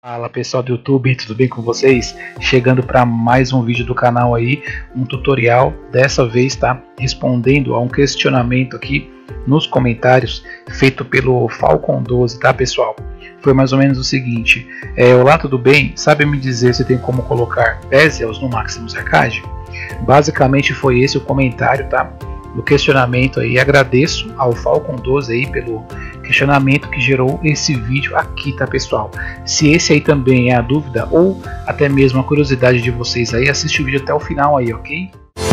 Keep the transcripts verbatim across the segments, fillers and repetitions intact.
Fala pessoal do YouTube, tudo bem com vocês? Chegando para mais um vídeo do canal aí, um tutorial, dessa vez tá respondendo a um questionamento aqui nos comentários feito pelo Falcon doze, tá pessoal? Foi mais ou menos o seguinte, é, olá, tudo bem? Sabe me dizer se tem como colocar bezels no Maximus Arcade? Basicamente foi esse o comentário, tá? Do questionamento aí, agradeço ao Falcon doze aí pelo questionamento que gerou esse vídeo aqui, tá pessoal? Se esse aí também é a dúvida ou até mesmo a curiosidade de vocês aí, assiste o vídeo até o final aí, ok?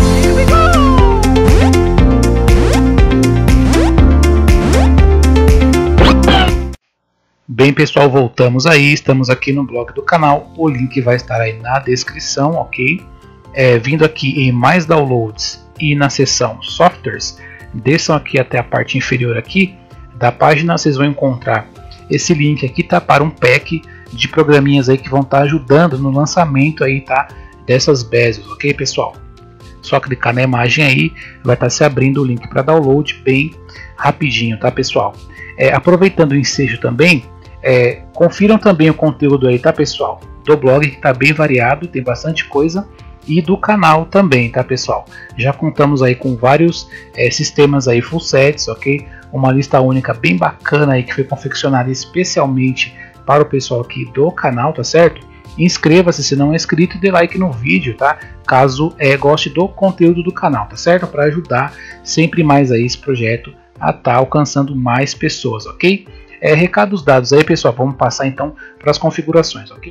Bem pessoal, voltamos aí, estamos aqui no blog do canal, o link vai estar aí na descrição, ok? É, vindo aqui em mais downloads e na seção softwares, desçam aqui até a parte inferior aqui da página, vocês vão encontrar esse link aqui, tá, para um pack de programinhas aí que vão estar tá ajudando no lançamento aí, tá, dessas bezels, ok pessoal? Só clicar na imagem aí, vai estar tá se abrindo o link para download bem rapidinho, tá pessoal? É, aproveitando o ensejo também, é, confiram também o conteúdo aí, tá pessoal? Do blog, que está bem variado, tem bastante coisa, e do canal também, tá pessoal? Já contamos aí com vários é, sistemas aí full sets, ok? Uma lista única bem bacana aí que foi confeccionada especialmente para o pessoal aqui do canal, tá certo? Inscreva-se se não é inscrito e dê like no vídeo, tá? Caso é, goste do conteúdo do canal, tá certo? Para ajudar sempre mais aí esse projeto a estar tá alcançando mais pessoas, ok? É, recados dados aí, pessoal, vamos passar então para as configurações, ok?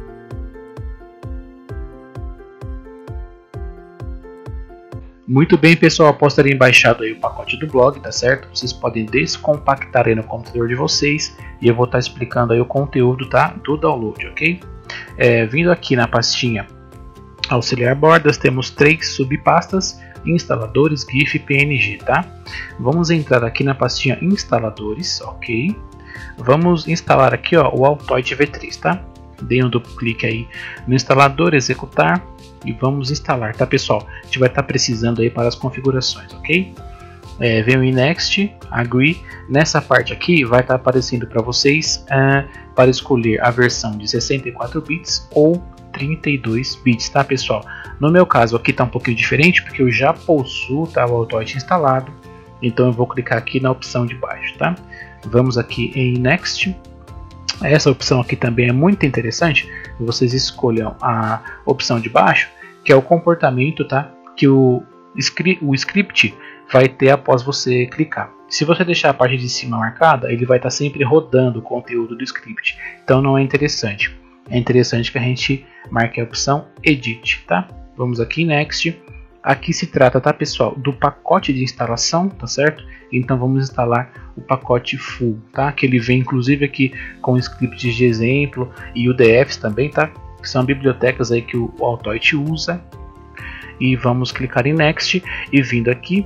Muito bem pessoal, após terem baixado aí o pacote do blog, tá certo? Vocês podem descompactar aí no computador de vocês e eu vou estar tá explicando aí o conteúdo, tá, do download, ok? É, vindo aqui na pastinha auxiliar bordas, temos três subpastas, instaladores, GIF e P N G, tá? Vamos entrar aqui na pastinha instaladores, ok? Vamos instalar aqui, ó, o Altoid V três, tá? Dê um duplo clique aí no instalador, executar e vamos instalar, tá pessoal? A gente vai estar tá precisando aí para as configurações, ok? É, vem o Next, Agree. Nessa parte aqui vai estar tá aparecendo para vocês uh, para escolher a versão de sessenta e quatro bits ou trinta e dois bits, tá pessoal? No meu caso aqui tá um pouquinho diferente porque eu já possuo, tá, o Altoid instalado, então eu vou clicar aqui na opção de baixo, tá? Vamos aqui em Next. Essa opção aqui também é muito interessante, vocês escolham a opção de baixo, que é o comportamento, tá, que o, o script vai ter após você clicar. Se você deixar a parte de cima marcada, ele vai estar sempre rodando o conteúdo do script, então não é interessante. É interessante que a gente marque a opção Edit, tá? Vamos aqui em Next. Aqui se trata, tá pessoal, do pacote de instalação, tá certo? Então vamos instalar o pacote full, tá? Que ele vem inclusive aqui com scripts de exemplo e U D Fs também, tá? Que são bibliotecas aí que o Altoid usa. E vamos clicar em Next e vindo aqui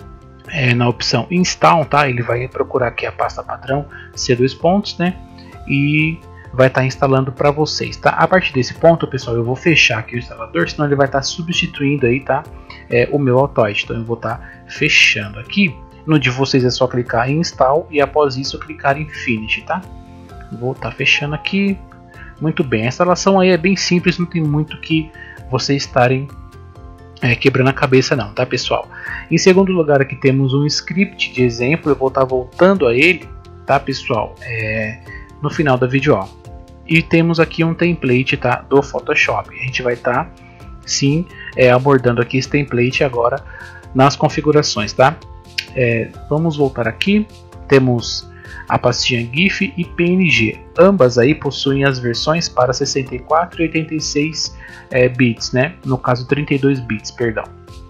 é, na opção Install, tá? Ele vai procurar aqui a pasta padrão C dois pontos, né? E vai estar tá instalando para vocês, tá? A partir desse ponto, pessoal, eu vou fechar aqui o instalador, senão ele vai estar tá substituindo aí, tá? É, o meu Altoid, então eu vou estar tá fechando aqui. No de vocês é só clicar em Install e após isso clicar em Finish, tá? Vou estar tá fechando aqui. Muito bem, a instalação aí é bem simples, não tem muito que vocês estarem é, quebrando a cabeça não, tá pessoal? Em segundo lugar aqui temos um script de exemplo, eu vou estar tá voltando a ele, tá pessoal? É, no final da vídeo, ó. E temos aqui um template, tá, do Photoshop. A gente vai estar tá, sim é, abordando aqui esse template agora nas configurações, tá? É, vamos voltar aqui. Temos a pastinha GIF e P N G. Ambas aí possuem as versões para sessenta e quatro e oitenta e seis é, bits, né? No caso trinta e dois bits, perdão.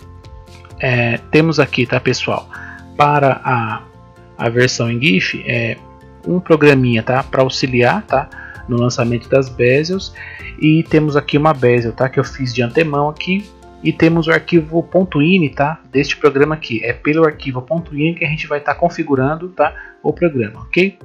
É, temos aqui, tá pessoal? Para a, a versão em GIF, é um programinha, tá, para auxiliar, tá, no lançamento das bezels, e temos aqui uma bezel, tá, que eu fiz de antemão aqui, e temos o arquivo .ini, tá, deste programa aqui. É pelo arquivo .ini que a gente vai estar tá configurando, tá, o programa, ok?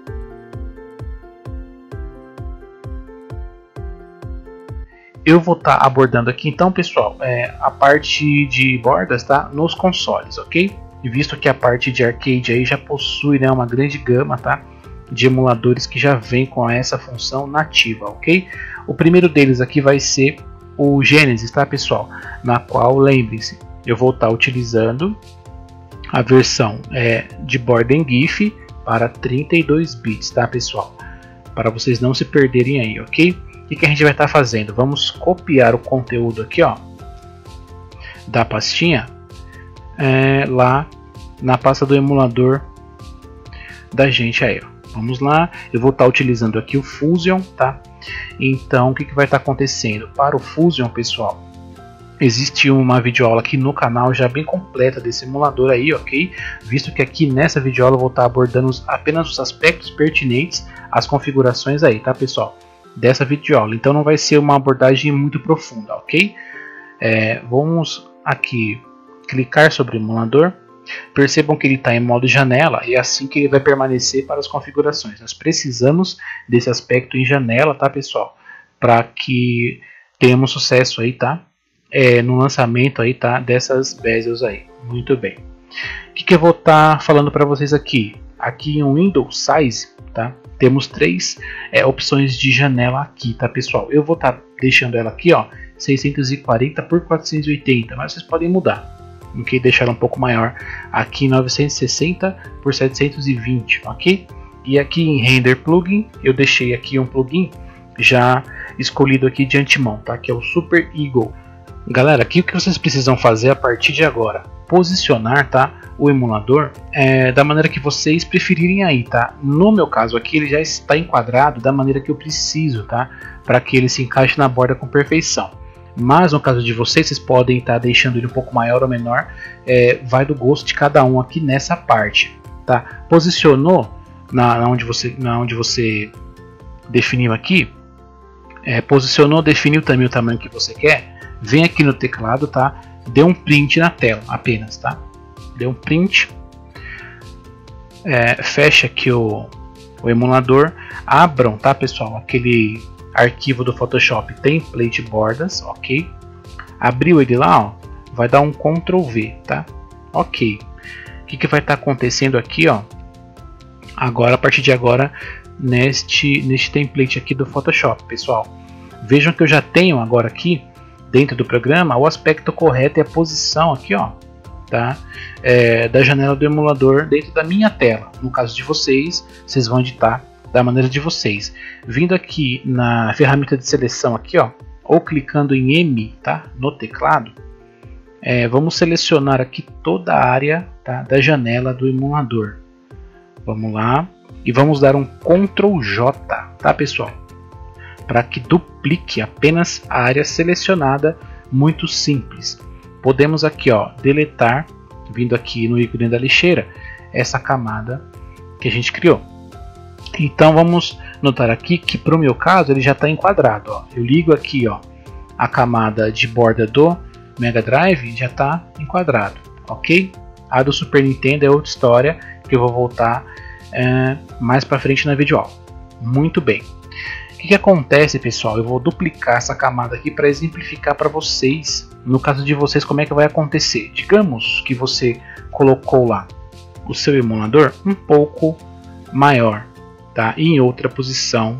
Eu vou estar tá abordando aqui então, pessoal, é, a parte de bordas, tá, nos consoles, ok? E visto que a parte de arcade aí já possui, né, uma grande gama, tá, de emuladores que já vem com essa função nativa, ok? O primeiro deles aqui vai ser o Genesis, tá pessoal? Na qual, lembre-se, eu vou estar utilizando a versão é, de borda em GIF para trinta e dois bits, tá pessoal? Para vocês não se perderem aí, ok? O que, que a gente vai estar fazendo? Vamos copiar o conteúdo aqui, ó, da pastinha é, lá na pasta do emulador da gente aí, ó. Vamos lá, eu vou estar utilizando aqui o Fusion, tá? Então, o que, que vai estar acontecendo? Para o Fusion, pessoal, existe uma videoaula aqui no canal já bem completa desse emulador aí, ok? Visto que aqui nessa videoaula eu vou estar abordando apenas os aspectos pertinentes às configurações aí, tá pessoal? Dessa videoaula, então não vai ser uma abordagem muito profunda, ok? É, vamos aqui clicar sobre o emulador. Percebam que ele está em modo janela e é assim que ele vai permanecer para as configurações. Nós precisamos desse aspecto em janela, tá pessoal? Para que tenhamos sucesso aí, tá? É, no lançamento aí, tá? Dessas bezels aí. Muito bem. O que, que eu vou estar tá falando para vocês aqui? Aqui em Windows Size, tá? Temos três é, opções de janela aqui, tá pessoal? Eu vou estar tá deixando ela aqui, ó, seiscentos e quarenta por quatrocentos e oitenta, mas vocês podem mudar. Ok, deixar um pouco maior aqui novecentos e sessenta por setecentos e vinte, ok? E aqui em Render Plugin eu deixei aqui um plugin já escolhido aqui de antemão, tá? Que é o Super Eagle. Galera, aqui o que vocês precisam fazer a partir de agora? Posicionar, tá? O emulador é, da maneira que vocês preferirem aí, tá? No meu caso aqui ele já está enquadrado da maneira que eu preciso, tá? Para que ele se encaixe na borda com perfeição. Mas no caso de vocês, vocês podem estar deixando ele um pouco maior ou menor, é, vai do gosto de cada um aqui nessa parte, tá? Posicionou na, na, onde, você, na onde você definiu aqui, é, posicionou, definiu também o tamanho que você quer, vem aqui no teclado, tá? Dê um print na tela apenas, tá? Dê um print, é, fecha aqui o, o emulador, abram, tá pessoal, aquele arquivo do Photoshop template bordas, ok? Abriu ele lá, ó, vai dar um control V, tá? Ok. O que, que vai estar tá acontecendo aqui, ó? Agora, a partir de agora, neste neste template aqui do Photoshop, pessoal. Vejam que eu já tenho agora aqui dentro do programa o aspecto correto e a posição aqui, ó, tá? É, da janela do emulador dentro da minha tela. No caso de vocês, vocês vão editar da maneira de vocês. Vindo aqui na ferramenta de seleção aqui, ó, ou clicando em M, tá, no teclado, é, vamos selecionar aqui toda a área, tá, da janela do emulador. Vamos lá e vamos dar um control J, tá pessoal, para que duplique apenas a área selecionada. Muito simples. Podemos aqui, ó, deletar, vindo aqui no ícone da lixeira, essa camada que a gente criou. Então vamos notar aqui que para o meu caso ele já está enquadrado, ó. Eu ligo aqui, ó, a camada de borda do Mega Drive, já está enquadrado, ok? A do Super Nintendo é outra história que eu vou voltar é, mais para frente na videoaula. Muito bem. O que, que acontece, pessoal? Eu vou duplicar essa camada aqui para exemplificar para vocês, no caso de vocês, como é que vai acontecer. Digamos que você colocou lá o seu emulador um pouco maior, tá? Em outra posição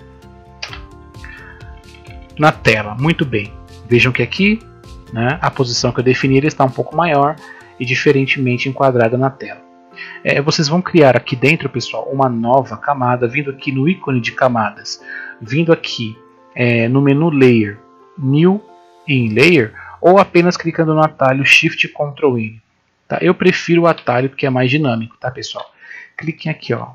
na tela. Muito bem. Vejam que aqui, né, a posição que eu defini está um pouco maior e diferentemente enquadrada na tela. É, vocês vão criar aqui dentro, pessoal, uma nova camada, vindo aqui no ícone de camadas, vindo aqui é, no menu Layer, New in Layer, ou apenas clicando no atalho Shift Ctrl N. Tá? Eu prefiro o atalho porque é mais dinâmico, tá pessoal? Cliquem aqui, ó.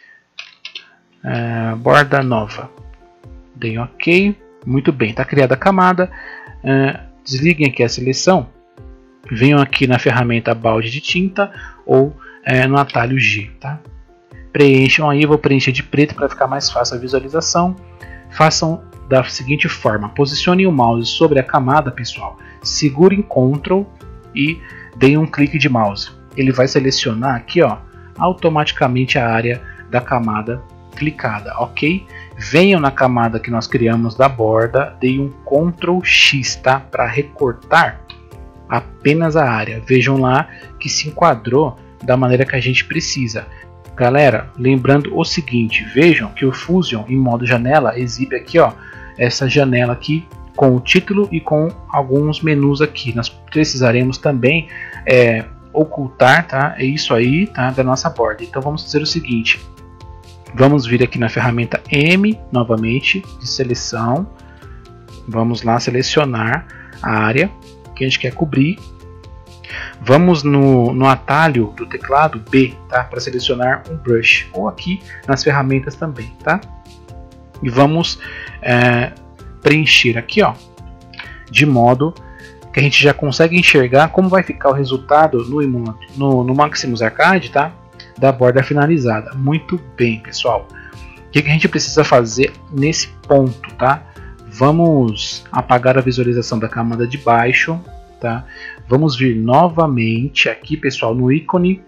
Uh, borda nova, deem ok, muito bem, está criada a camada. Uh, desliguem aqui a seleção, venham aqui na ferramenta balde de tinta ou uh, no atalho G, tá? Preencham aí, eu vou preencher de preto para ficar mais fácil a visualização. Façam da seguinte forma: posicionem o mouse sobre a camada, pessoal, segurem Ctrl e deem um clique de mouse. Ele vai selecionar aqui, ó, automaticamente a área da camada clicada, ok? Venham na camada que nós criamos da borda, dei um control X, tá? Para recortar apenas a área. Vejam lá que se enquadrou da maneira que a gente precisa. Galera, lembrando o seguinte, vejam que o Fusion em modo janela exibe aqui, ó, essa janela aqui com o título e com alguns menus aqui. Nós precisaremos também é, ocultar, tá? É isso aí, tá? Da nossa borda. Então vamos fazer o seguinte, vamos vir aqui na ferramenta M novamente de seleção, vamos lá selecionar a área que a gente quer cobrir. Vamos no, no atalho do teclado B, tá? Para selecionar um brush, ou aqui nas ferramentas também, tá? E vamos é, preencher aqui, ó, de modo que a gente já consegue enxergar como vai ficar o resultado no, no, no Maximus Arcade, tá? Da borda finalizada. Muito bem, pessoal. O que, que a gente precisa fazer nesse ponto, tá? Vamos apagar a visualização da camada de baixo, tá? Vamos vir novamente aqui, pessoal, no ícone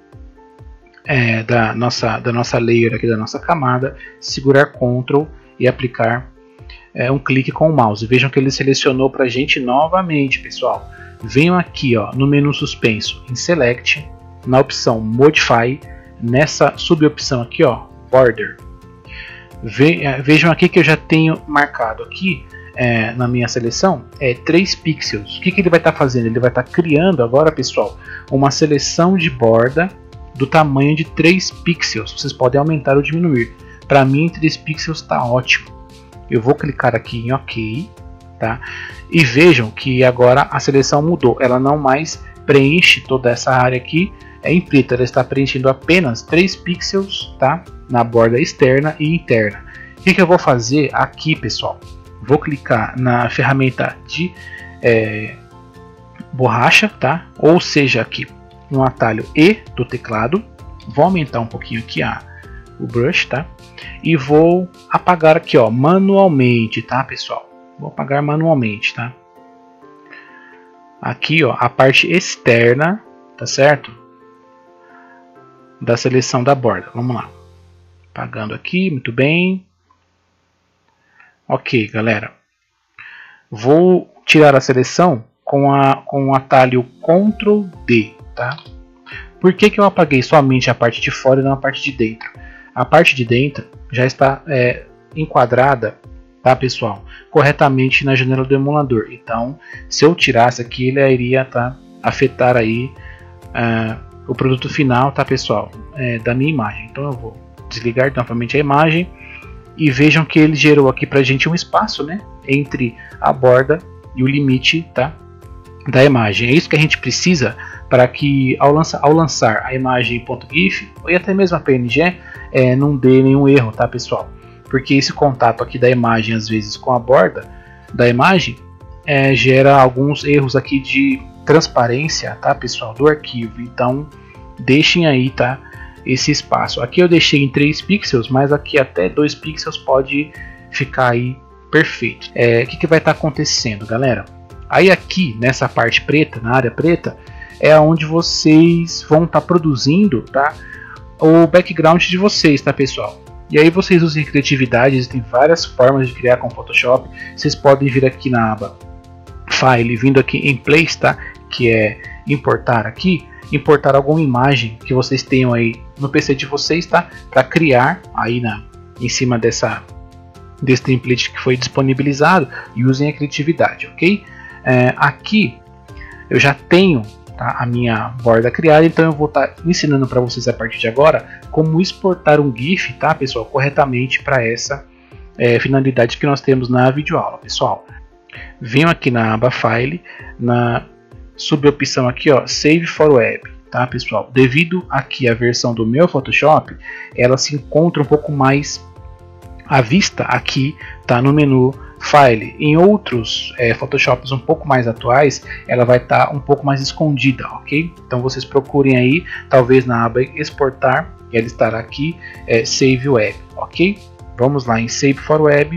é, da, nossa, da nossa layer, aqui da nossa camada, segurar Ctrl e aplicar é, um clique com o mouse. Vejam que ele selecionou para a gente novamente, pessoal. Venham aqui, ó, no menu suspenso, em Select, na opção Modify, nessa subopção aqui, ó, Border. Ve, é, vejam aqui que eu já tenho marcado aqui É, na minha seleção é três pixels. O que, que ele vai estar tá fazendo? Ele vai estar tá criando agora, pessoal, uma seleção de borda do tamanho de três pixels. Vocês podem aumentar ou diminuir. Para mim, três pixels está ótimo. Eu vou clicar aqui em OK, tá? E vejam que agora a seleção mudou. Ela não mais preenche toda essa área aqui é em preto. Ela está preenchendo apenas três pixels, tá? Na borda externa e interna. O que, que eu vou fazer aqui, pessoal? Vou clicar na ferramenta de é, borracha, tá? Ou seja, aqui no atalho E do teclado. Vou aumentar um pouquinho aqui a, o brush, tá? E vou apagar aqui, ó, manualmente, tá, pessoal? Vou apagar manualmente, tá? Aqui, ó, a parte externa, tá certo? Da seleção da borda. Vamos lá. Apagando aqui, muito bem. Ok, galera, vou tirar a seleção com, a, com o atalho Ctrl D, tá? Por que, que eu apaguei somente a parte de fora e não a parte de dentro? A parte de dentro já está é, enquadrada, tá, pessoal, corretamente na janela do emulador. Então, se eu tirasse aqui, ele iria tá, afetar aí uh, o produto final, tá, pessoal, é, da minha imagem. Então, eu vou desligar novamente a imagem. E vejam que ele gerou aqui pra gente um espaço, né, entre a borda e o limite, tá, da imagem. É isso que a gente precisa para que ao, lança, ao lançar a imagem .gif ou até mesmo a P N G é, não dê nenhum erro, tá, pessoal? Porque esse contato aqui da imagem às vezes com a borda da imagem é, gera alguns erros aqui de transparência, tá, pessoal, do arquivo. Então deixem aí, tá, esse espaço. Aqui eu deixei em três pixels, mas aqui até dois pixels pode ficar aí perfeito. É, o que, que vai estar tá acontecendo, galera? Aí aqui nessa parte preta, na área preta, é onde vocês vão estar tá produzindo, tá, o background de vocês, tá, pessoal? E aí vocês usem criatividade, existem várias formas de criar com Photoshop. Vocês podem vir aqui na aba File, vindo aqui em Place, tá, que é importar aqui, importar alguma imagem que vocês tenham aí no P C de vocês, tá? Para criar aí na, em cima dessa, desse template que foi disponibilizado, e usem a criatividade, ok? É, aqui eu já tenho, tá, a minha borda criada, então eu vou estar tá ensinando para vocês a partir de agora como exportar um GIF, tá, pessoal, corretamente para essa é, finalidade que nós temos na videoaula, pessoal. Venho aqui na aba File, na subopção aqui, ó, Save for Web, tá, pessoal? Devido aqui a versão do meu Photoshop, ela se encontra um pouco mais à vista aqui, tá, no menu File. Em outros é, Photoshops um pouco mais atuais, ela vai estar tá um pouco mais escondida, ok? Então vocês procurem aí, talvez na aba Exportar, e ela estará aqui, é, Save Web, ok? Vamos lá em Save for Web.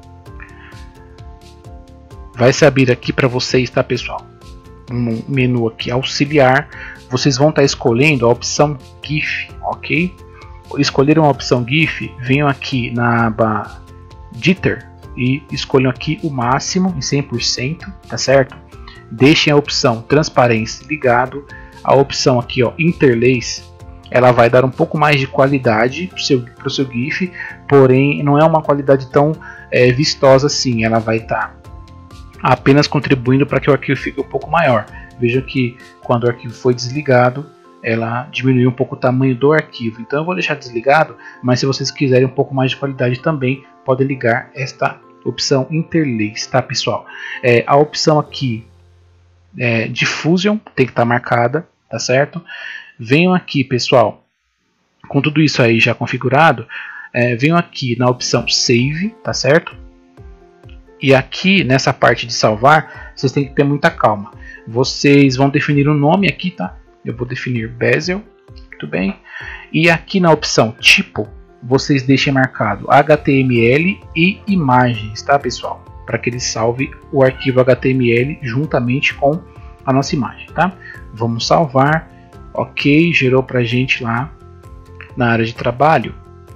Vai se abrir aqui para vocês, tá, pessoal? Um menu aqui auxiliar, vocês vão estar tá escolhendo a opção GIF, ok? Escolheram a opção GIF, venham aqui na aba Jitter e escolham aqui o máximo em cem por cento, tá certo? Deixem a opção transparência ligado, a opção aqui, ó, interlace, ela vai dar um pouco mais de qualidade para o seu, pro seu GIF, porém não é uma qualidade tão é, vistosa assim, ela vai estar tá apenas contribuindo para que o arquivo fique um pouco maior. Veja que quando o arquivo foi desligado, ela diminuiu um pouco o tamanho do arquivo, então eu vou deixar desligado, mas se vocês quiserem um pouco mais de qualidade também, podem ligar esta opção Interlace, tá pessoal? É, a opção aqui é, Diffusion tem que estar tá marcada, tá certo? Venham aqui, pessoal, com tudo isso aí já configurado, é, venham aqui na opção Save, tá certo? E aqui nessa parte de salvar, vocês têm que ter muita calma. Vocês vão definir um nome aqui, tá? Eu vou definir Bezier, muito bem. E aqui na opção Tipo, vocês deixem marcado H T M L e imagens, tá pessoal? Para que ele salve o arquivo H T M L juntamente com a nossa imagem, tá? Vamos salvar. Ok, gerou pra gente lá na área de trabalho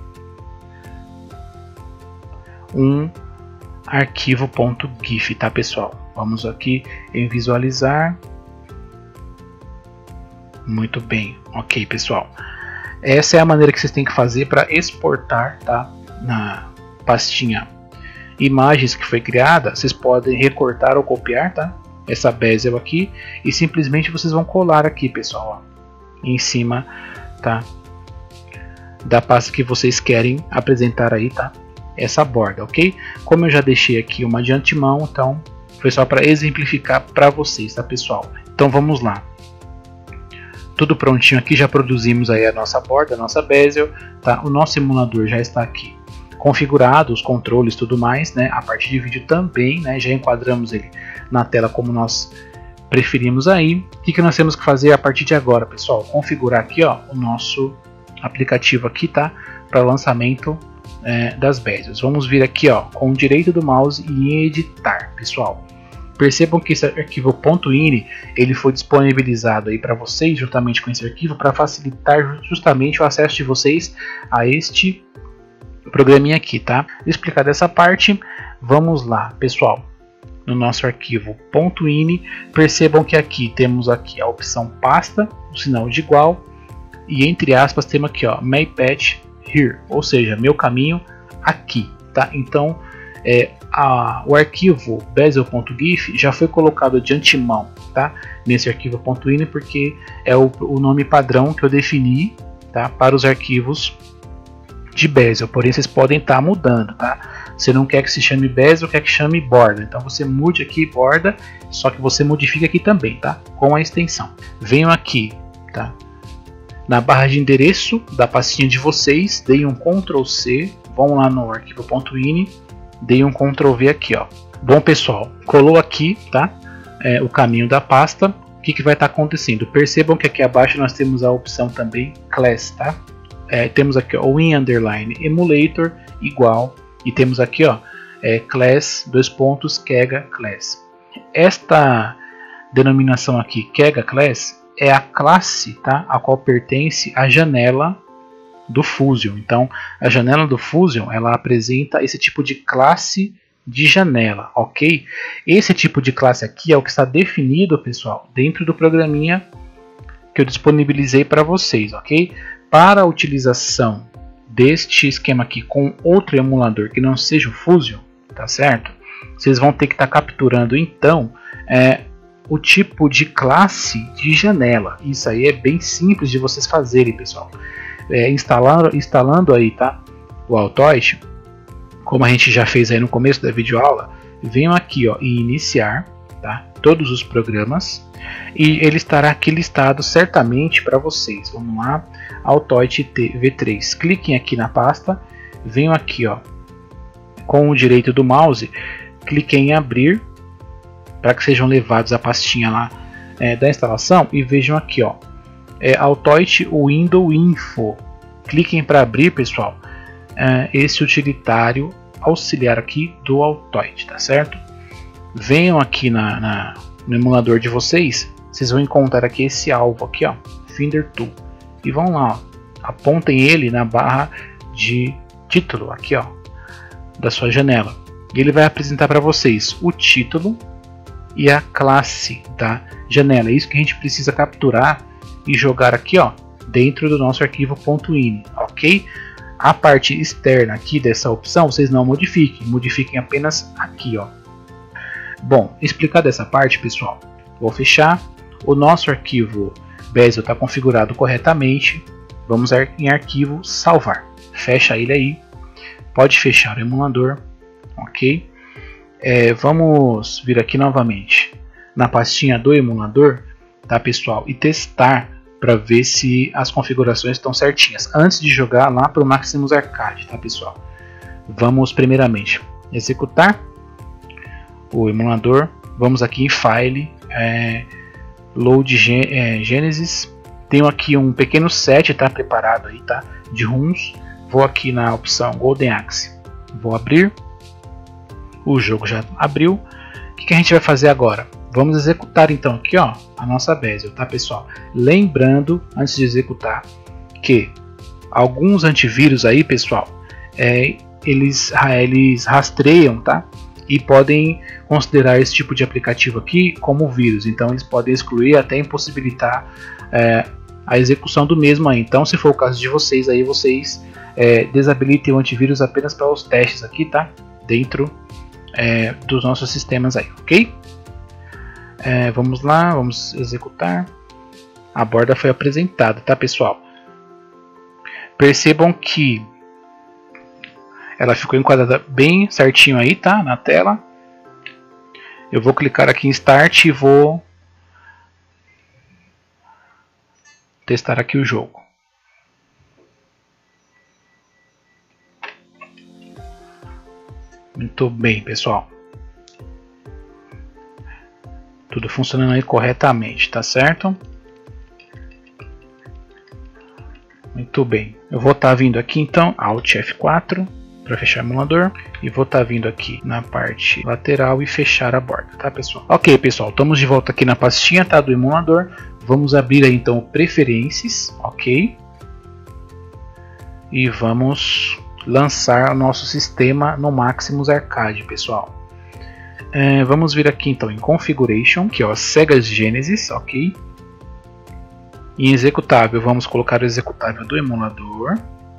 um arquivo .gif, tá pessoal? Vamos aqui em visualizar. Muito bem, ok pessoal. Essa é a maneira que vocês têm que fazer para exportar, tá? Na pastinha imagens que foi criada, vocês podem recortar ou copiar, tá? Essa bezel aqui e simplesmente vocês vão colar aqui, pessoal, ó, em cima, tá? Da pasta que vocês querem apresentar aí, tá? Essa borda, ok? Como eu já deixei aqui uma de antemão, então foi só para exemplificar para vocês, tá pessoal? Então vamos lá. Tudo prontinho aqui, já produzimos aí a nossa borda, a nossa bezel, tá? O nosso emulador já está aqui configurado, os controles, tudo mais, né? A parte de vídeo também, né? Já enquadramos ele na tela como nós preferimos aí. O que, que nós temos que fazer a partir de agora, pessoal? Configurar aqui, ó, o nosso aplicativo aqui, tá? Para lançamento é, das bezels. Vamos vir aqui, ó, com o direito do mouse e em editar, pessoal. Percebam que esse arquivo .ini ele foi disponibilizado aí para vocês juntamente com esse arquivo para facilitar justamente o acesso de vocês a este programinha aqui, tá? Explicada essa parte, vamos lá, pessoal. No nosso arquivo .ini, percebam que aqui temos aqui a opção pasta, o sinal de igual, e entre aspas temos aqui, ó, my path here, ou seja, meu caminho aqui, tá? Então é, a, o arquivo bezel.gif já foi colocado de antemão, tá? Nesse arquivo .ini, porque é o, o nome padrão que eu defini, tá? Para os arquivos de bezel, porém vocês podem estar tá mudando, tá? Você não quer que se chame bezel, quer que chame borda, então você mude aqui borda, só que você modifica aqui também, tá? Com a extensão. Venham aqui, tá? Na barra de endereço da pastinha de vocês, deem um control C, vão lá no arquivo .ini, deem um control V aqui, ó. Bom pessoal, colou aqui, tá? É, o caminho da pasta. O que, que vai estar tá acontecendo? Percebam que aqui abaixo nós temos a opção também class, tá? É, temos aqui ó, o in underline emulator igual e temos aqui ó é, class dois pontos kega class. Esta denominação aqui kega class é a classe, tá, a qual pertence a janela do Fusion. Então a janela do Fusion ela apresenta esse tipo de classe de janela, ok? Esse tipo de classe aqui é o que está definido, pessoal, dentro do programinha que eu disponibilizei para vocês, ok? Para a utilização deste esquema aqui com outro emulador que não seja o Fusion, tá certo? Vocês vão ter que estar tá capturando então é, o tipo de classe de janela. Isso aí é bem simples de vocês fazerem, pessoal. É, instalando, instalando aí, tá? O Altoid, como a gente já fez aí no começo da videoaula, venham aqui ó, em iniciar, tá? Todos os programas. E ele estará aqui listado certamente para vocês. Vamos lá, Altoid V três. Cliquem aqui na pasta, venham aqui ó, com o direito do mouse, cliquem em abrir para que sejam levados à pastinha lá é, da instalação e vejam aqui ó, é, Altoid Window Info. Cliquem para abrir, pessoal, é, esse utilitário auxiliar aqui do Altoid, tá certo? Venham aqui na, na no emulador de vocês, vocês vão encontrar aqui esse alvo aqui, ó, Finder Tool, e vão lá, ó, apontem ele na barra de título aqui, ó, da sua janela. E ele vai apresentar para vocês o título e a classe da janela. É isso que a gente precisa capturar e jogar aqui, ó, dentro do nosso arquivo .ini, ok? A parte externa aqui dessa opção vocês não modifiquem, modifiquem apenas aqui, ó. Bom, explicada essa parte, pessoal, vou fechar. O nosso arquivo Bezier está configurado corretamente. Vamos em arquivo salvar. Fecha ele aí. Pode fechar o emulador, ok? É, vamos vir aqui novamente na pastinha do emulador, tá, pessoal, e testar para ver se as configurações estão certinhas antes de jogar lá para o Maximus Arcade, tá, pessoal? Vamos primeiramente executar o emulador. Vamos aqui em File, é, Load é, Genesis. Tenho aqui um pequeno set, tá, preparado aí, tá, de ROMs. Vou aqui na opção Golden Axe, vou abrir. O jogo já abriu. O que, que a gente vai fazer agora? Vamos executar então aqui, ó, a nossa Bezier, tá, pessoal? Lembrando, antes de executar, que alguns antivírus aí, pessoal, é, eles, eles rastreiam, tá? E podem considerar esse tipo de aplicativo aqui como vírus. Então eles podem excluir, até impossibilitar é, a execução do mesmo aí. Então, se for o caso de vocês aí, vocês é, desabilitem o antivírus apenas para os testes aqui, tá? Dentro é, dos nossos sistemas aí, ok? É, vamos lá, vamos executar. A borda foi apresentada, tá, pessoal? Percebam que ela ficou enquadrada bem certinho aí, tá, na tela. Eu vou clicar aqui em Start e vou testar aqui o jogo. Muito bem, pessoal. Tudo funcionando aí corretamente, tá certo? Muito bem. Eu vou estar tá vindo aqui então, Alt F quatro para fechar o emulador, e vou estar tá vindo aqui na parte lateral e fechar a borda, tá, pessoal? Ok, pessoal, estamos de volta aqui na pastinha, tá, do emulador. Vamos abrir aí então preferências, ok? E vamos lançar o nosso sistema no Maximus Arcade, pessoal. É, vamos vir aqui então em Configuration, que é o Sega Genesis, ok? Em executável, vamos colocar o executável do emulador.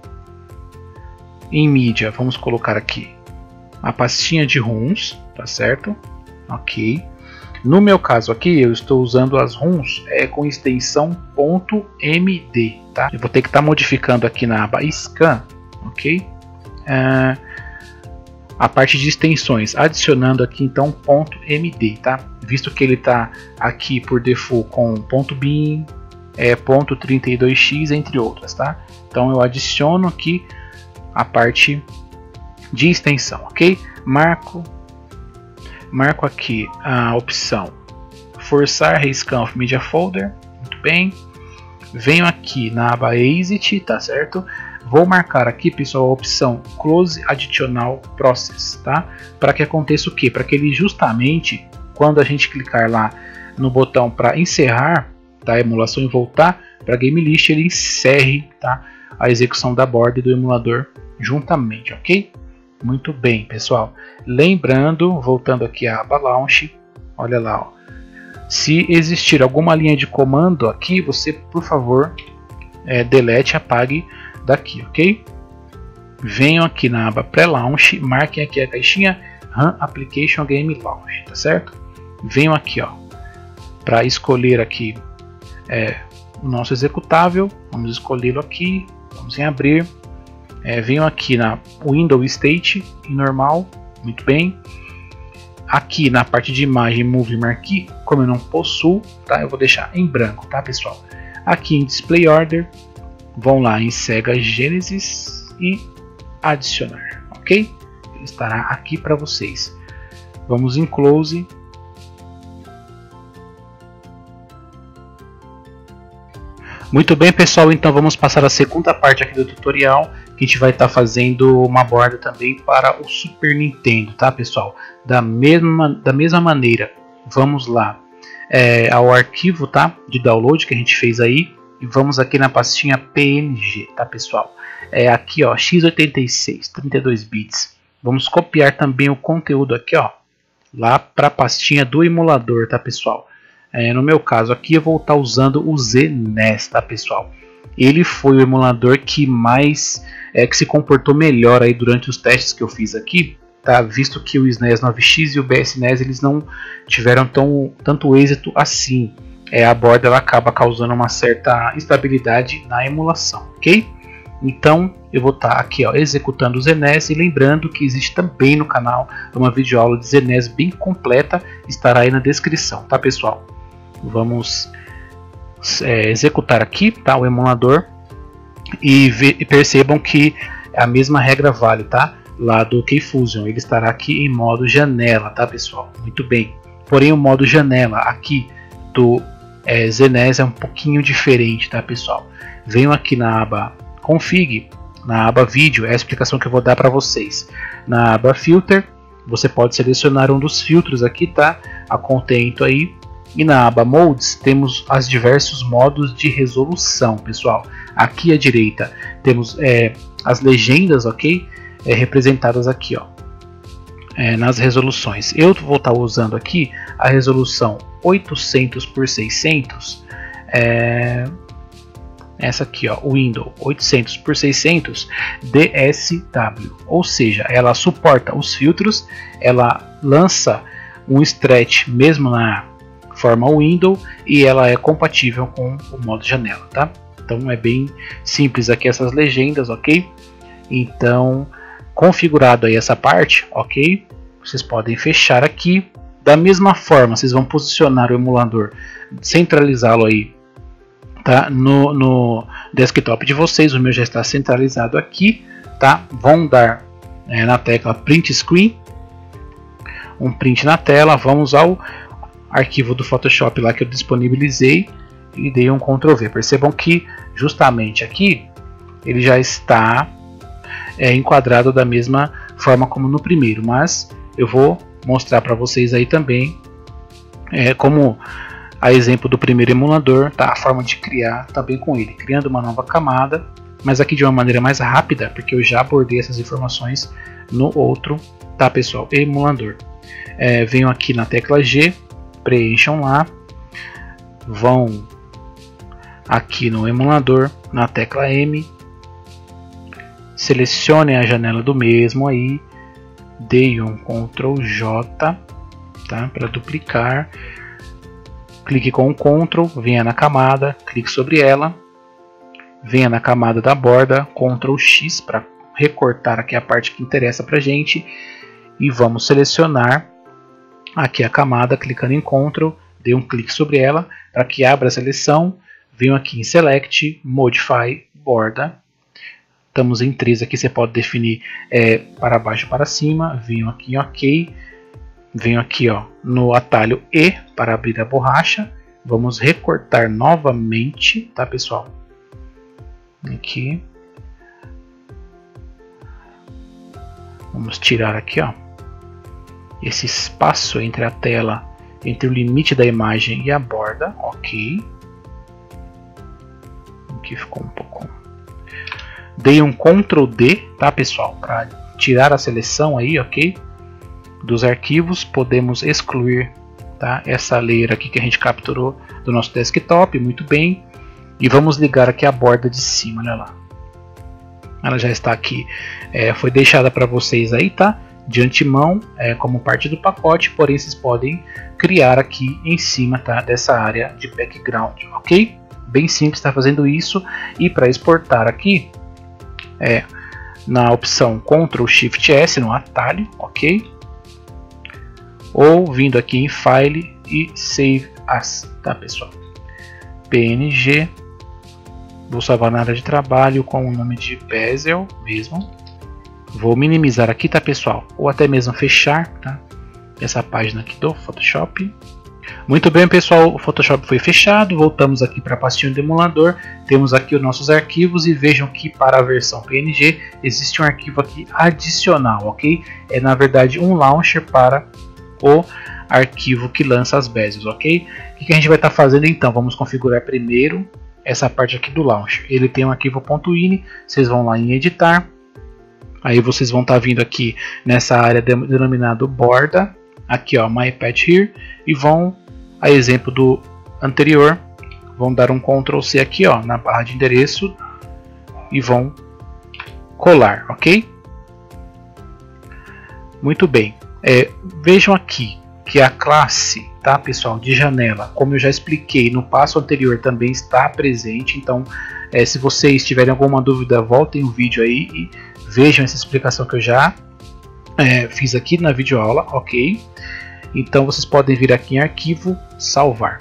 Em mídia, vamos colocar aqui a pastinha de ROMs, tá certo? Ok. No meu caso aqui, eu estou usando as ROMs é, com extensão .md, tá? Eu vou ter que estar tá modificando aqui na aba Scan, ok? É, a parte de extensões, adicionando aqui então .md, tá? Visto que ele está aqui por default com .bin, é, .trinta e dois x, entre outras, tá? Então eu adiciono aqui a parte de extensão, ok? Marco, marco aqui a opção forçar rescan of media folder, muito bem. Venho aqui na aba exit, tá certo? Vou marcar aqui, pessoal, a opção Close Additional Process, tá? Para que aconteça o quê? Para que ele justamente, quando a gente clicar lá no botão para encerrar, tá, a emulação e voltar para a Game List, ele encerre, tá, a execução da borda e do emulador juntamente, ok? Muito bem, pessoal. Lembrando, voltando aqui à aba Launch, olha lá, ó. Se existir alguma linha de comando aqui, você, por favor, é, delete, apague daqui, ok? Venham aqui na aba Pré-Launch, marquem aqui a caixinha Run Application Game Launch, tá certo? Venham aqui, ó, para escolher aqui é, o nosso executável. Vamos escolhê-lo aqui, vamos em abrir. É, venham aqui na Windows State em normal, muito bem. Aqui na parte de imagem Movie Marquee, como eu não possuo, tá, eu vou deixar em branco, tá, pessoal? Aqui em Display Order, vão lá em Sega Genesis e adicionar, ok? Ele estará aqui para vocês. Vamos em Close. Muito bem, pessoal, então vamos passar a segunda parte aqui do tutorial, que a gente vai estar tá fazendo uma borda também para o Super Nintendo, tá, pessoal? Da mesma, da mesma maneira, vamos lá é, ao arquivo, tá, de download que a gente fez aí, e vamos aqui na pastinha P N G, tá, pessoal? É aqui, ó, x oitenta e seis, trinta e dois bits. Vamos copiar também o conteúdo aqui, ó, lá para a pastinha do emulador, tá, pessoal? É, no meu caso aqui eu vou estar usando o Z N E S, tá, pessoal? ele foi o emulador que mais é, que se comportou melhor aí durante os testes que eu fiz aqui, tá? Visto que o S N E S nove X e o B S N E S eles não tiveram tão, tanto êxito assim. É, a borda ela acaba causando uma certa instabilidade na emulação, ok? Então eu vou estar tá aqui ó, executando o Z N E S, e lembrando que existe também no canal uma videoaula de Z N E S bem completa, estará aí na descrição, tá pessoal? Vamos é, executar aqui, tá, o emulador, e, ve e percebam que a mesma regra vale, tá? Lá do Keyfusion, ele estará aqui em modo janela, tá pessoal? Muito bem. Porém o modo janela aqui do é, Z N E S é um pouquinho diferente, tá pessoal? Venho aqui na aba Config, na aba Vídeo, é a explicação que eu vou dar para vocês. Na aba Filter, você pode selecionar um dos filtros aqui, tá? A contento aí. E na aba Modes temos os diversos modos de resolução, pessoal. Aqui à direita temos é, as legendas, ok? É, representadas aqui, ó, é, nas resoluções. Eu vou estar usando aqui a resolução oitocentos por seiscentos. É, essa aqui, ó, Windows oitocentos por seiscentos D S W, ou seja, ela suporta os filtros, ela lança um stretch mesmo na forma Windows e ela é compatível com o modo janela, tá? Então é bem simples aqui essas legendas, ok? Então, configurado aí essa parte, ok? Vocês podem fechar aqui. Da mesma forma, vocês vão posicionar o emulador, centralizá-lo aí, tá? No, no desktop de vocês. O meu já está centralizado aqui, tá? Vão dar é, na tecla Print Screen, um print na tela. Vamos ao arquivo do Photoshop lá que eu disponibilizei e dei um control V. Percebam que justamente aqui ele já está é, enquadrado da mesma forma como no primeiro, mas eu vou mostrar para vocês aí também é, como a exemplo do primeiro emulador, tá? A forma de criar também com ele, criando uma nova camada, mas aqui de uma maneira mais rápida, porque eu já abordei essas informações no outro, tá pessoal? Emulador. É, venho aqui na tecla G, preencham lá, vão aqui no emulador, na tecla M, selecionem a janela do mesmo aí, dei um control J, tá, para duplicar, clique com o control, venha na camada, clique sobre ela, venha na camada da borda, control X para recortar aqui a parte que interessa pra gente, e vamos selecionar aqui a camada, clicando em control, dê um clique sobre ela para que abra a seleção. Venho aqui em Select, Modify, Borda. Estamos em três aqui, você pode definir é, para baixo ou para cima. Venho aqui em OK. Venho aqui ó, no atalho E para abrir a borracha. Vamos recortar novamente, tá pessoal? Aqui. Vamos tirar aqui ó, esse espaço entre a tela, entre o limite da imagem e a borda, ok. Aqui ficou um pouco. Dei um control D, tá pessoal, para tirar a seleção aí, ok, dos arquivos. Podemos excluir, tá, essa layer aqui que a gente capturou do nosso desktop, muito bem. E vamos ligar aqui a borda de cima, olha lá. Ela já está aqui, é, foi deixada para vocês aí, tá? De antemão, é, como parte do pacote, porém vocês podem criar aqui em cima, tá, dessa área de background, ok? Bem simples, está fazendo isso. E para exportar aqui, é na opção control shift S no atalho, ok? Ou vindo aqui em File e Save As, tá pessoal? P N G, vou salvar na área de trabalho com o nome de Bezel mesmo. Vou minimizar aqui, tá pessoal? Ou até mesmo fechar, tá? Essa página aqui do Photoshop. Muito bem pessoal, o Photoshop foi fechado. Voltamos aqui para a pastinha do emulador. Temos aqui os nossos arquivos e vejam que para a versão P N G existe um arquivo aqui adicional, ok? É na verdade um launcher para o arquivo que lança as bezels, ok? O que a gente vai estar tá fazendo então? Vamos configurar primeiro essa parte aqui do launcher. Ele tem um arquivo .ini, vocês vão lá em editar. Aí vocês vão estar tá vindo aqui nessa área denominada borda, aqui ó, My Patch Here, e vão, a exemplo do anterior, vão dar um control C aqui, ó, na barra de endereço e vão colar, ok? Muito bem. É, vejam aqui que a classe, tá, pessoal, de janela, como eu já expliquei no passo anterior, também está presente. Então, é, se vocês tiverem alguma dúvida, voltem o vídeo aí e vejam essa explicação que eu já é, fiz aqui na videoaula, ok? Então, vocês podem vir aqui em arquivo, salvar.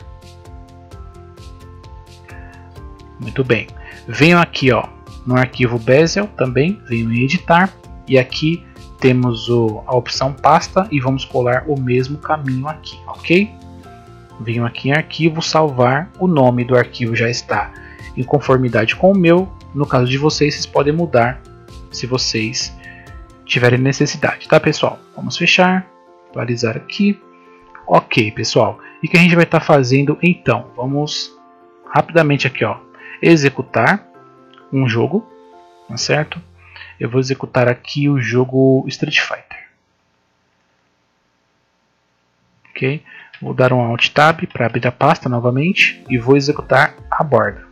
Muito bem. Venham aqui, ó, no arquivo Bezier também, venham em editar e aqui temos o, a opção pasta e vamos colar o mesmo caminho aqui, ok? Venham aqui em arquivo, salvar, o nome do arquivo já está em conformidade com o meu. No caso de vocês, vocês podem mudar se vocês tiverem necessidade, tá, pessoal? Vamos fechar, atualizar aqui. Ok, pessoal. E o que a gente vai estar fazendo então? Vamos rapidamente aqui, ó, executar um jogo, tá certo? Eu vou executar aqui o jogo Street Fighter. Ok? Vou dar um Alt Tab para abrir a pasta novamente e vou executar a borda.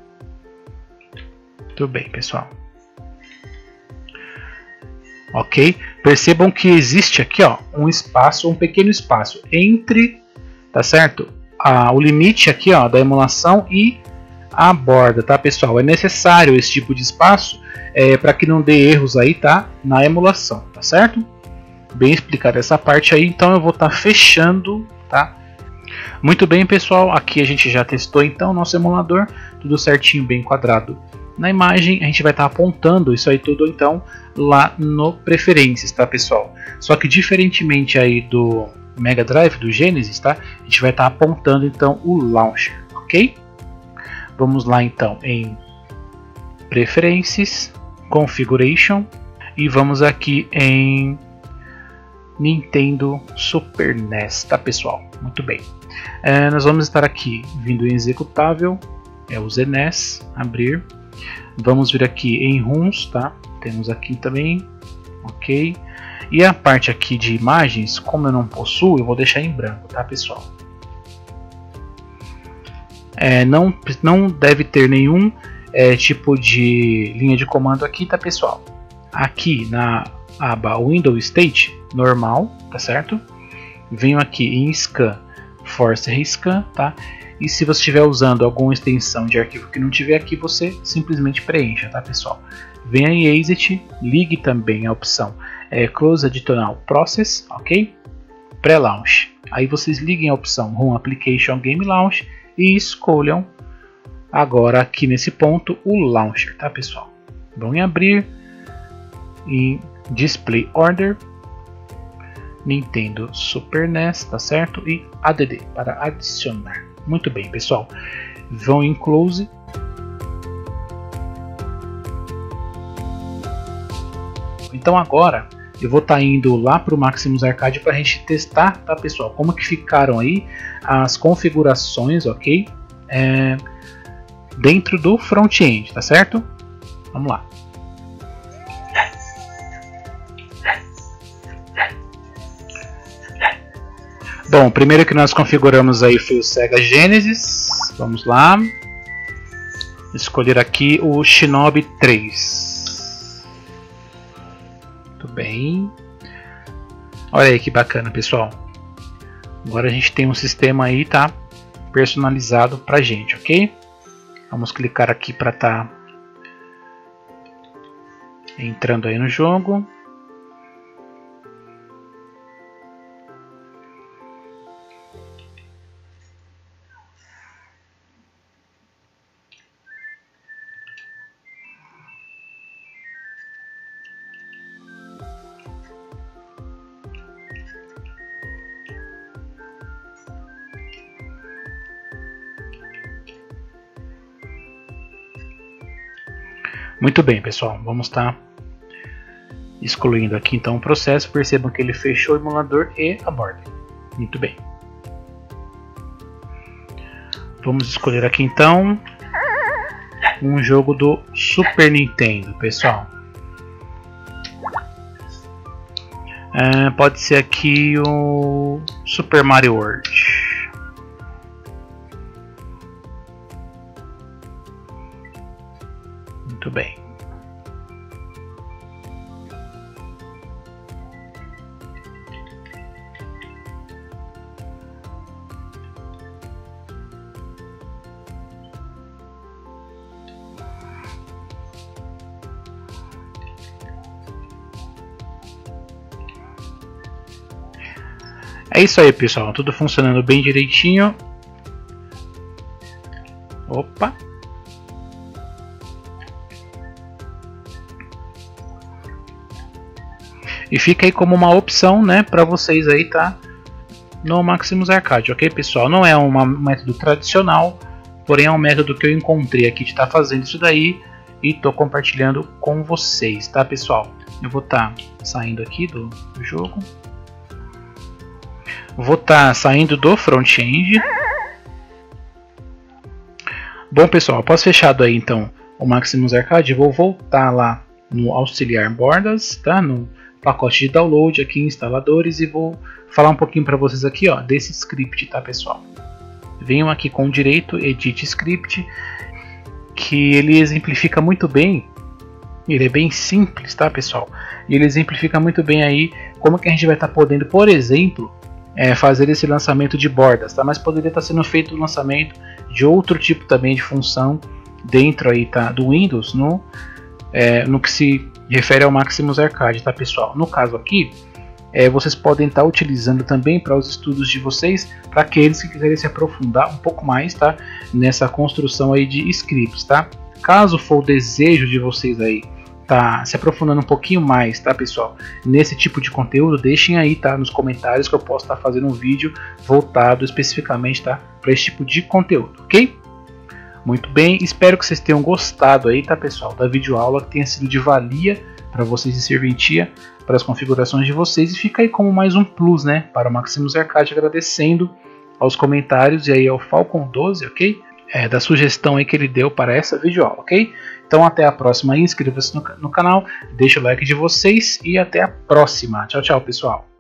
Muito bem, pessoal. Ok? Percebam que existe aqui, ó, um espaço, um pequeno espaço entre, tá certo? Ah, o limite aqui, ó, da emulação e a borda, tá, pessoal? É necessário esse tipo de espaço é, para que não dê erros aí, tá? Na emulação, tá certo? Bem explicada essa parte aí, então eu vou estar tá fechando, tá? Muito bem, pessoal, aqui a gente já testou então o nosso emulador, tudo certinho, bem quadrado na imagem. A gente vai estar tá apontando isso aí tudo então lá no preferências, tá, pessoal? Só que diferentemente aí do Mega Drive, do Genesis, tá? A gente vai estar tá apontando então o launcher, ok? Vamos lá então em Preferências, Configuration e vamos aqui em Nintendo Super N E S, tá, pessoal? Muito bem. É, nós vamos estar aqui vindo em executável, é o Z N E S, abrir. Vamos vir aqui em Runs, tá? Temos aqui também, ok. E a parte aqui de imagens, como eu não possuo, eu vou deixar em branco, tá, pessoal? É, não, não deve ter nenhum é, tipo de linha de comando aqui, tá, pessoal? Aqui na aba Windows State, normal, tá certo? Venho aqui em Scan, Force Rescan, tá? E se você estiver usando alguma extensão de arquivo que não tiver aqui, você simplesmente preencha, tá, pessoal? Venha em Exit, ligue também a opção é, Close Additional Process, ok? Pré-launch. Aí vocês liguem a opção Run Application Game Launch e escolham agora aqui nesse ponto o Launcher, tá, pessoal? Vão em abrir, em Display Order, Nintendo Super N E S, tá certo? E A D D para adicionar. Muito bem, pessoal. Vão em Close. Então agora eu vou estar tá indo lá para o Maximus Arcade para a gente testar, tá, pessoal? Como que ficaram aí as configurações, ok? É, dentro do front-end, tá certo? Vamos lá. Bom, o primeiro que nós configuramos aí foi o Sega Genesis. Vamos lá. Escolher aqui o Shinobi três. Muito bem. Olha aí que bacana, pessoal. Agora a gente tem um sistema aí, tá? Personalizado pra gente, ok? Vamos clicar aqui para tá entrando aí no jogo. Muito bem, pessoal, vamos estar tá excluindo aqui então o processo. Percebam que ele fechou o emulador e a borda. Muito bem. Vamos escolher aqui então um jogo do Super Nintendo, pessoal. É, pode ser aqui o Super Mario World. Muito bem. É isso aí, pessoal, tudo funcionando bem direitinho. Opa! E fica aí como uma opção, né, para vocês aí, tá? No Maximus Arcade, ok, pessoal? Não é uma, um método tradicional, porém é um método que eu encontrei aqui de estar tá fazendo isso daí e tô compartilhando com vocês, tá, pessoal? Eu vou estar tá saindo aqui do, do jogo. Vou estar tá saindo do front-end. Bom, pessoal, após fechado aí então o Maximus Arcade, vou voltar lá no auxiliar bordas, tá? No pacote de download aqui em instaladores e vou falar um pouquinho para vocês aqui, ó, desse script, tá, pessoal? Venham aqui com direito Edit Script, que ele exemplifica muito bem. Ele é bem simples, tá, pessoal? E ele exemplifica muito bem aí como que a gente vai estar tá podendo, por exemplo, É, fazer esse lançamento de bordas, tá? Mas poderia estar sendo feito o lançamento de outro tipo também de função dentro aí, tá? Do Windows no, é, no que se refere ao Maximus Arcade, tá, pessoal? No caso aqui, é, vocês podem estar utilizando também para os estudos de vocês, para aqueles que quiserem se aprofundar um pouco mais, tá? Nessa construção aí de scripts, tá? Caso for o desejo de vocês aí tá se aprofundando um pouquinho mais, tá, pessoal, nesse tipo de conteúdo, deixem aí, tá, nos comentários que eu posso estar tá fazendo um vídeo voltado especificamente, tá, para esse tipo de conteúdo, ok? Muito bem, espero que vocês tenham gostado aí, tá, pessoal, da videoaula, que tenha sido de valia para vocês e serventia para as configurações de vocês, e fica aí como mais um plus, né, para o Maximus Arcade, agradecendo aos comentários e aí ao Falcon doze, ok? É, da sugestão aí que ele deu para essa videoaula, ok? Então até a próxima, inscreva-se no, no canal, deixa o like de vocês e até a próxima. Tchau, tchau, pessoal!